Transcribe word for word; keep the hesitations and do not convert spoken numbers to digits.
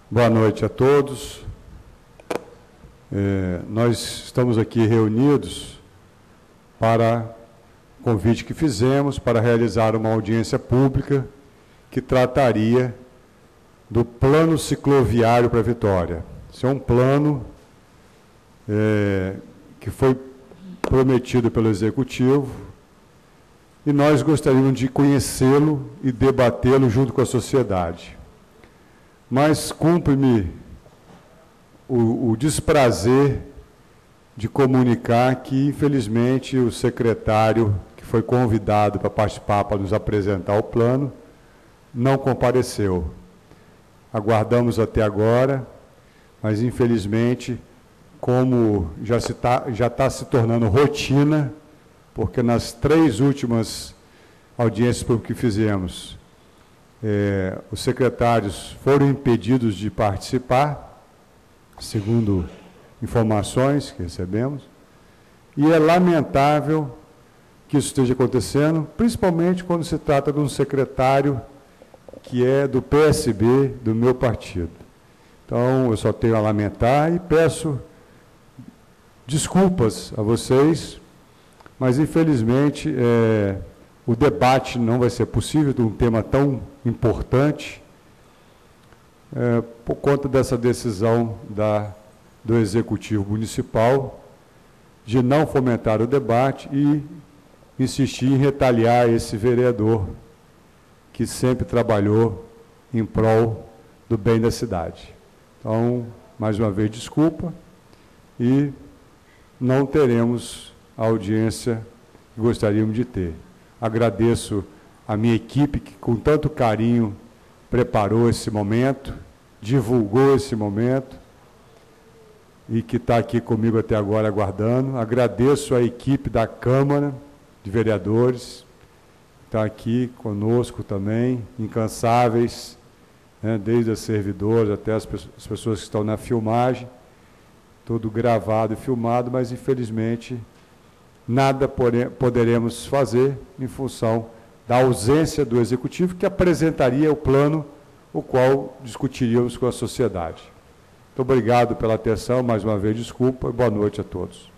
Boa noite a todos. É, nós estamos aqui reunidos para o convite que fizemos para realizar uma audiência pública que trataria do plano cicloviário para Vitória. Esse é um plano é, que foi prometido pelo Executivo e nós gostaríamos de conhecê-lo e debatê-lo junto com a sociedade. Mas cumpre-me o, o desprazer de comunicar que, infelizmente, o secretário que foi convidado para participar, para nos apresentar o plano, não compareceu. Aguardamos até agora, mas, infelizmente, como já está já tá se tornando rotina, porque nas três últimas audiências que fizemos, É, os secretários foram impedidos de participar, segundo informações que recebemos, e é lamentável que isso esteja acontecendo, principalmente quando se trata de um secretário que é do P S B, do meu partido. Então, eu só tenho a lamentar e peço desculpas a vocês, mas, infelizmente, é, o debate não vai ser possível de um tema tão importante é, por conta dessa decisão da, do Executivo Municipal de não fomentar o debate e insistir em retaliar esse vereador que sempre trabalhou em prol do bem da cidade. Então, mais uma vez, desculpa e não teremos a audiência que gostaríamos de ter. Agradeço a minha equipe que, com tanto carinho, preparou esse momento, divulgou esse momento e que está aqui comigo até agora aguardando. Agradeço a equipe da Câmara de Vereadores, que está aqui conosco também, incansáveis, né, desde as servidoras até as pessoas que estão na filmagem, tudo gravado e filmado, mas, infelizmente, nada poderemos fazer em função da ausência do Executivo, que apresentaria o plano, o qual discutiríamos com a sociedade. Muito obrigado pela atenção, mais uma vez, desculpa, e boa noite a todos.